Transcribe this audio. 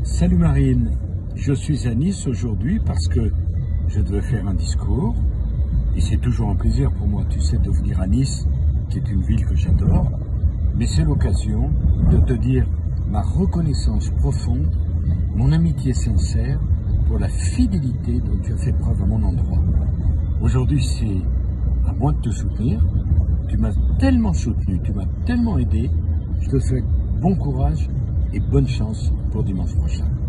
Salut Marine, je suis à Nice aujourd'hui parce que je devais faire un discours et c'est toujours un plaisir pour moi, tu sais, de venir à Nice, qui est une ville que j'adore, mais c'est l'occasion de te dire ma reconnaissance profonde, mon amitié sincère pour la fidélité dont tu as fait preuve à mon endroit. Aujourd'hui, c'est à moi de te soutenir. Tu m'as tellement soutenu, tu m'as tellement aidé. Je te souhaite bon courage et bonne chance pour dimanche prochain.